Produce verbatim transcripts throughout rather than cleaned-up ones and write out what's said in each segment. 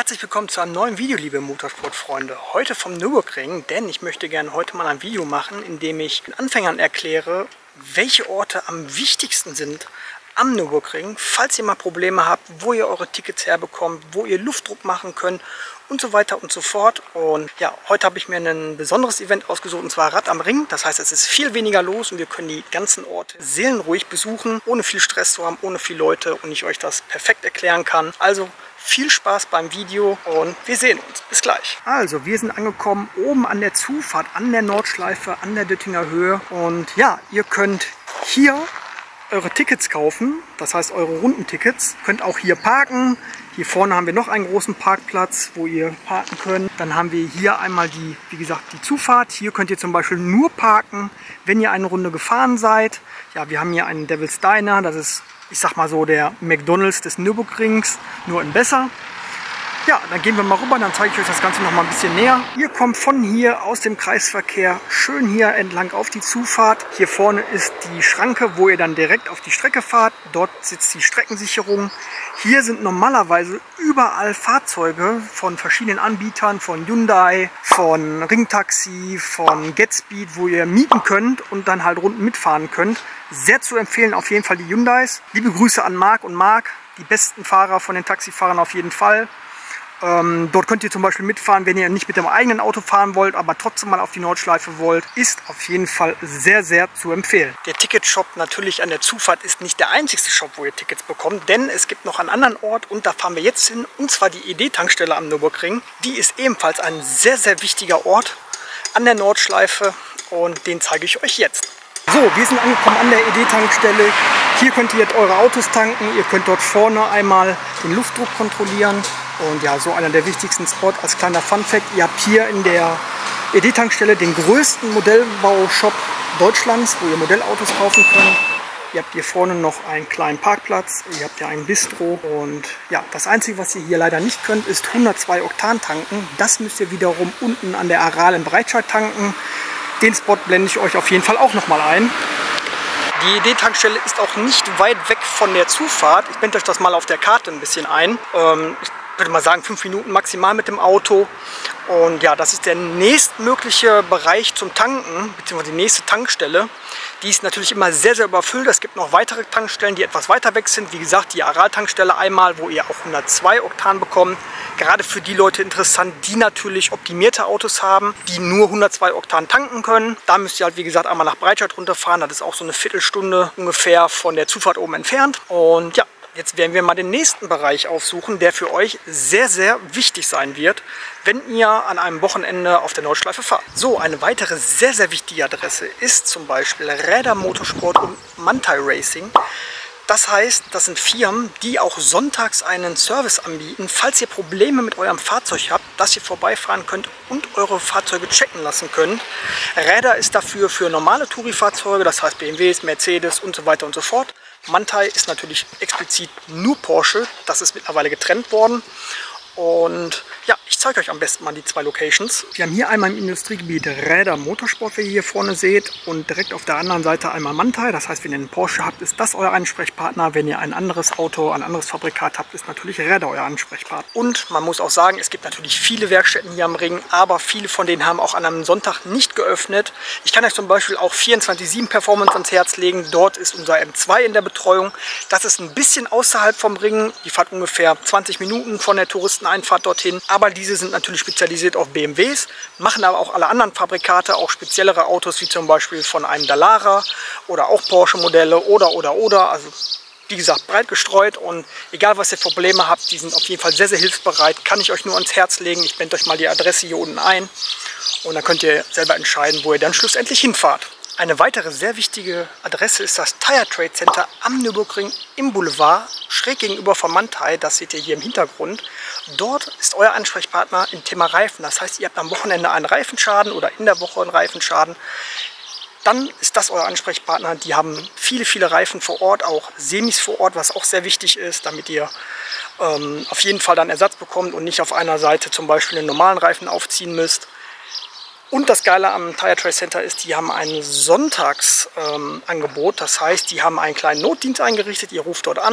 Herzlich willkommen zu einem neuen Video, liebe Motorsportfreunde. Heute vom Nürburgring, denn ich möchte gerne heute mal ein Video machen, in dem ich den Anfängern erkläre, welche Orte am wichtigsten sind am Nürburgring, falls ihr mal Probleme habt, wo ihr eure Tickets herbekommt, wo ihr Luftdruck machen könnt und so weiter und so fort. Und ja, heute habe ich mir ein besonderes Event ausgesucht, und zwar Rad am Ring. Das heißt, es ist viel weniger los und wir können die ganzen Orte seelenruhig besuchen, ohne viel Stress zu haben, ohne viele Leute, und ich euch das perfekt erklären kann. Also viel Spaß beim Video und wir sehen uns. Bis gleich. Also, wir sind angekommen oben an der Zufahrt, an der Nordschleife, an der Döttinger Höhe. Und ja, ihr könnt hier eure Tickets kaufen, das heißt eure Rundentickets. Könnt auch hier parken. Hier vorne haben wir noch einen großen Parkplatz, wo ihr parken könnt. Dann haben wir hier einmal die, wie gesagt, die Zufahrt. Hier könnt ihr zum Beispiel nur parken, wenn ihr eine Runde gefahren seid. Ja, wir haben hier einen Devil's Diner, das ist, ich sag mal so, der McDonald's des Nürburgrings, nur in besser. Ja, dann gehen wir mal rüber, dann zeige ich euch das Ganze noch mal ein bisschen näher. Ihr kommt von hier aus dem Kreisverkehr schön hier entlang auf die Zufahrt. Hier vorne ist die Schranke, wo ihr dann direkt auf die Strecke fahrt. Dort sitzt die Streckensicherung. Hier sind normalerweise überall Fahrzeuge von verschiedenen Anbietern, von Hyundai, von Ringtaxi, von GetSpeed, wo ihr mieten könnt und dann halt Runden mitfahren könnt. Sehr zu empfehlen auf jeden Fall die Hyundais. Liebe Grüße an Marc und Marc, die besten Fahrer von den Taxifahrern auf jeden Fall. Ähm, dort könnt ihr zum Beispiel mitfahren, wenn ihr nicht mit dem eigenen Auto fahren wollt, aber trotzdem mal auf die Nordschleife wollt. Ist auf jeden Fall sehr, sehr zu empfehlen. Der Ticketshop natürlich an der Zufahrt ist nicht der einzigste Shop, wo ihr Tickets bekommt, denn es gibt noch einen anderen Ort und da fahren wir jetzt hin, und zwar die E D-Tankstelle am Nürburgring. Die ist ebenfalls ein sehr, sehr wichtiger Ort an der Nordschleife und den zeige ich euch jetzt. So, wir sind angekommen an der E D-Tankstelle. Hier könnt ihr eure Autos tanken. Ihr könnt dort vorne einmal den Luftdruck kontrollieren. Und ja, so einer der wichtigsten Spots als kleiner Funfact. Ihr habt hier in der E D-Tankstelle den größten Modellbaushop Deutschlands, wo ihr Modellautos kaufen könnt. Ihr habt hier vorne noch einen kleinen Parkplatz. Ihr habt ja ein Bistro. Und ja, das Einzige, was ihr hier leider nicht könnt, ist hundertzwei Oktan tanken. Das müsst ihr wiederum unten an der Aral in Breitscheid tanken. Den Spot blende ich euch auf jeden Fall auch nochmal ein. Die E D-Tankstelle ist auch nicht weit weg von der Zufahrt. Ich blende euch das mal auf der Karte ein bisschen ein. Ähm, ich würde mal sagen, fünf Minuten maximal mit dem Auto. Und ja, das ist der nächstmögliche Bereich zum Tanken, beziehungsweise die nächste Tankstelle. Die ist natürlich immer sehr, sehr überfüllt. Es gibt noch weitere Tankstellen, die etwas weiter weg sind. Wie gesagt, die Aral-Tankstelle einmal, wo ihr auch hundertzwei Oktan bekommt. Gerade für die Leute interessant, die natürlich optimierte Autos haben, die nur hundertzwei Oktan tanken können. Da müsst ihr halt, wie gesagt, einmal nach Breitscheid runterfahren. Das ist auch so eine Viertelstunde ungefähr von der Zufahrt oben entfernt. Und ja, jetzt werden wir mal den nächsten Bereich aufsuchen, der für euch sehr, sehr wichtig sein wird, wenn ihr an einem Wochenende auf der Nordschleife fahrt. So, eine weitere sehr, sehr wichtige Adresse ist zum Beispiel Räder Motorsport und Manthey Racing. Das heißt, das sind Firmen, die auch sonntags einen Service anbieten, falls ihr Probleme mit eurem Fahrzeug habt, dass ihr vorbeifahren könnt und eure Fahrzeuge checken lassen könnt. Räder ist dafür für normale Touri-Fahrzeuge, das heißt B M Ws, Mercedes und so weiter und so fort. Manthey ist natürlich explizit nur Porsche, das ist mittlerweile getrennt worden. Und ja, ich zeige euch am besten mal die zwei Locations. Wir haben hier einmal im Industriegebiet Räder Motorsport, wie ihr hier vorne seht, und direkt auf der anderen Seite einmal Manthey. Das heißt, wenn ihr einen Porsche habt, ist das euer Ansprechpartner. Wenn ihr ein anderes Auto, ein anderes Fabrikat habt, ist natürlich Räder euer Ansprechpartner. Und man muss auch sagen, es gibt natürlich viele Werkstätten hier am Ring, aber viele von denen haben auch an einem Sonntag nicht geöffnet. Ich kann euch zum Beispiel auch vierundzwanzig sieben Performance ans Herz legen. Dort ist unser M zwei in der Betreuung. Das ist ein bisschen außerhalb vom Ring. Die fahrt ungefähr zwanzig Minuten von der Touristeneinfahrt dorthin. Aber diese sind natürlich spezialisiert auf B M Ws, machen aber auch alle anderen Fabrikate, auch speziellere Autos, wie zum Beispiel von einem Dallara oder auch Porsche-Modelle oder, oder, oder. Also wie gesagt, breit gestreut, und egal was ihr für Probleme habt, die sind auf jeden Fall sehr, sehr hilfsbereit. Kann ich euch nur ans Herz legen. Ich blende euch mal die Adresse hier unten ein und dann könnt ihr selber entscheiden, wo ihr dann schlussendlich hinfahrt. Eine weitere sehr wichtige Adresse ist das Tire Trade Center am Nürburgring im Boulevard, schräg gegenüber von Manthey. Das seht ihr hier im Hintergrund. Dort ist euer Ansprechpartner im Thema Reifen. Das heißt, ihr habt am Wochenende einen Reifenschaden oder in der Woche einen Reifenschaden. Dann ist das euer Ansprechpartner. Die haben viele, viele Reifen vor Ort, auch Semis vor Ort, was auch sehr wichtig ist, damit ihr ähm, auf jeden Fall dann Ersatz bekommt und nicht auf einer Seite zum Beispiel einen normalen Reifen aufziehen müsst. Und das Geile am Tire Trade Center ist, die haben ein Sonntagsangebot. Ähm, das heißt, die haben einen kleinen Notdienst eingerichtet. Ihr ruft dort an,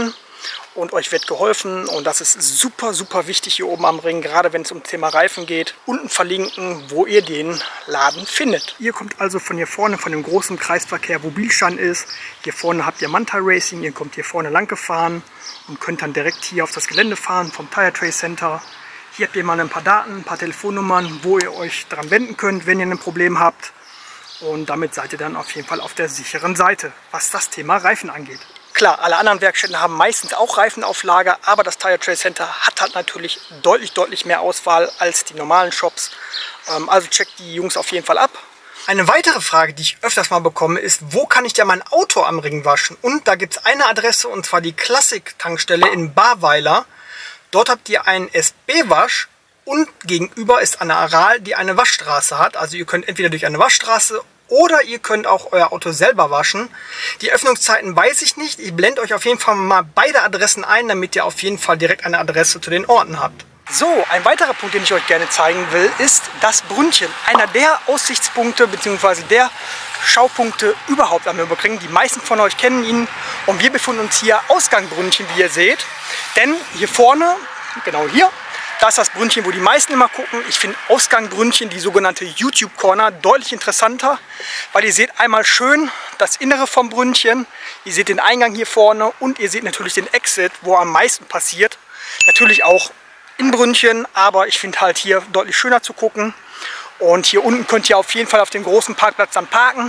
und euch wird geholfen. Und das ist super, super wichtig hier oben am Ring, gerade wenn es um das Thema Reifen geht. Unten verlinken, wo ihr den Laden findet. Ihr kommt also von hier vorne, von dem großen Kreisverkehr, wo Bilstein ist. Hier vorne habt ihr Manta Racing, ihr kommt hier vorne lang gefahren und könnt dann direkt hier auf das Gelände fahren vom Tire Trace Center. Hier habt ihr mal ein paar Daten, ein paar Telefonnummern, wo ihr euch daran wenden könnt, wenn ihr ein Problem habt. Und damit seid ihr dann auf jeden Fall auf der sicheren Seite, was das Thema Reifen angeht. Klar, alle anderen Werkstätten haben meistens auch Reifen auf Lager, aber das Tire Trace Center hat halt natürlich deutlich, deutlich mehr Auswahl als die normalen Shops. Also checkt die Jungs auf jeden Fall ab. Eine weitere Frage, die ich öfters mal bekomme, ist, wo kann ich denn mein Auto am Ring waschen? Und da gibt es eine Adresse, und zwar die Classic-Tankstelle in Barweiler. Dort habt ihr einen S B-Wasch und gegenüber ist eine Aral, die eine Waschstraße hat. Also ihr könnt entweder durch eine Waschstraße oder ihr könnt auch euer Auto selber waschen. Die Öffnungszeiten weiß ich nicht. Ich blende euch auf jeden Fall mal beide Adressen ein, damit ihr auf jeden Fall direkt eine Adresse zu den Orten habt. So, ein weiterer Punkt, den ich euch gerne zeigen will, ist das Brünnchen. Einer der Aussichtspunkte bzw. der Schaupunkte überhaupt am Nürburgring. Die meisten von euch kennen ihn und wir befinden uns hier Ausgang Brünnchen, wie ihr seht. Denn hier vorne, genau hier, da ist das Brünnchen, wo die meisten immer gucken. Ich finde Ausgang Brünnchen, die sogenannte YouTube Corner, deutlich interessanter, weil ihr seht einmal schön das Innere vom Brünnchen, ihr seht den Eingang hier vorne und ihr seht natürlich den Exit, wo am meisten passiert. Natürlich auch in Brünnchen, aber ich finde halt hier deutlich schöner zu gucken. Und hier unten könnt ihr auf jeden Fall auf dem großen Parkplatz dann parken.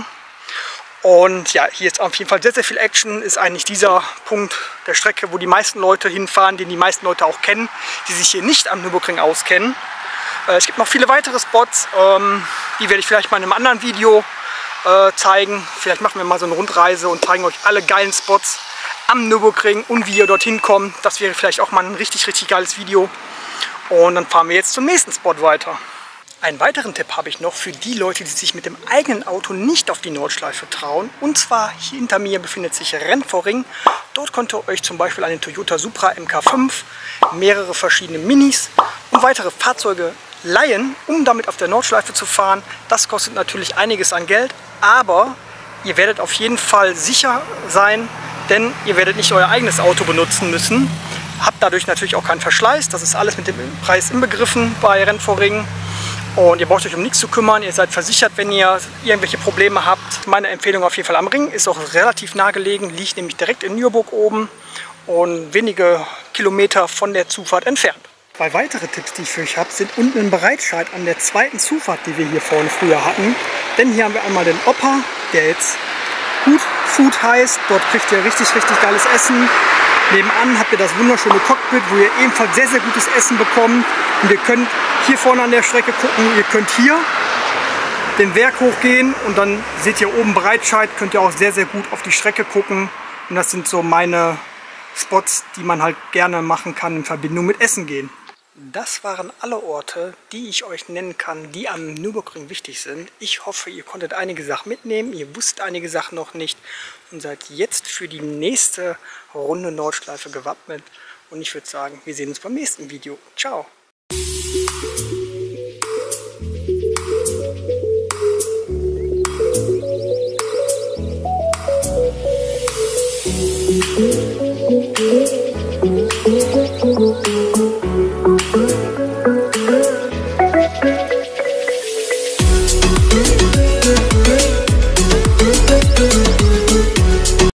Und ja, hier ist auf jeden Fall sehr, sehr viel Action. Ist eigentlich dieser Punkt der Strecke, wo die meisten Leute hinfahren, den die meisten Leute auch kennen, die sich hier nicht am Nürburgring auskennen. Äh, es gibt noch viele weitere Spots, ähm, die werde ich vielleicht mal in einem anderen Video äh, zeigen. Vielleicht machen wir mal so eine Rundreise und zeigen euch alle geilen Spots am Nürburgring und wie ihr dorthin kommt. Das wäre vielleicht auch mal ein richtig, richtig geiles Video. Und dann fahren wir jetzt zum nächsten Spot weiter. Einen weiteren Tipp habe ich noch für die Leute, die sich mit dem eigenen Auto nicht auf die Nordschleife trauen. Und zwar hier hinter mir befindet sich Renforing. Dort könnt ihr euch zum Beispiel einen Toyota Supra M K fünf, mehrere verschiedene Minis und weitere Fahrzeuge leihen, um damit auf der Nordschleife zu fahren. Das kostet natürlich einiges an Geld, aber ihr werdet auf jeden Fall sicher sein, denn ihr werdet nicht euer eigenes Auto benutzen müssen. Habt dadurch natürlich auch keinen Verschleiß. Das ist alles mit dem Preis inbegriffen bei Renforing. Und ihr braucht euch um nichts zu kümmern. Ihr seid versichert, wenn ihr irgendwelche Probleme habt. Meine Empfehlung auf jeden Fall am Ring. Ist auch relativ nah gelegen. Liegt nämlich direkt in Nürburg oben und wenige Kilometer von der Zufahrt entfernt. Zwei weitere Tipps, die ich für euch habe, sind unten in Bereitscheid an der zweiten Zufahrt, die wir hier vorne früher hatten. Denn hier haben wir einmal den Opa, der jetzt Good Food heißt. Dort kriegt ihr richtig, richtig geiles Essen. Nebenan habt ihr das wunderschöne Cockpit, wo ihr ebenfalls sehr, sehr gutes Essen bekommt. Und ihr könnt hier vorne an der Strecke gucken, ihr könnt hier den Berg hochgehen und dann seht ihr oben Bereitscheid, könnt ihr auch sehr, sehr gut auf die Strecke gucken. Und das sind so meine Spots, die man halt gerne machen kann in Verbindung mit Essen gehen. Das waren alle Orte, die ich euch nennen kann, die am Nürburgring wichtig sind. Ich hoffe, ihr konntet einige Sachen mitnehmen, ihr wusstet einige Sachen noch nicht und seid jetzt für die nächste Runde Nordschleife gewappnet. Und ich würde sagen, wir sehen uns beim nächsten Video. Ciao!